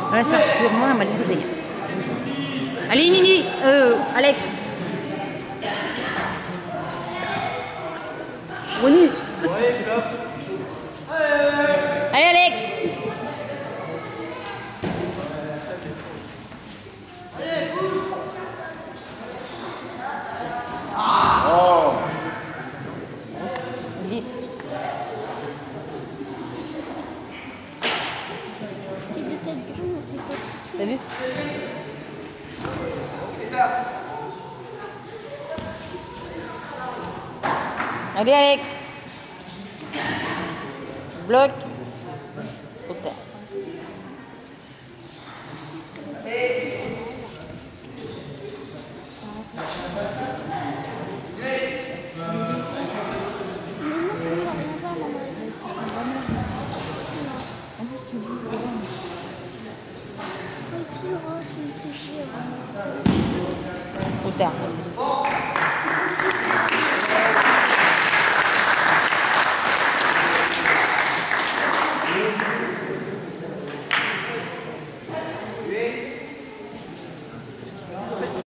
Laisse faire sur moi, elle m'a dit. Allez, Nini, Alex. Renu. Allez, Alex. Oh. C'est de tête jaune, c'est pas. T'as vu? Allez, Alex. Bloc. Trop tard. Trop tard.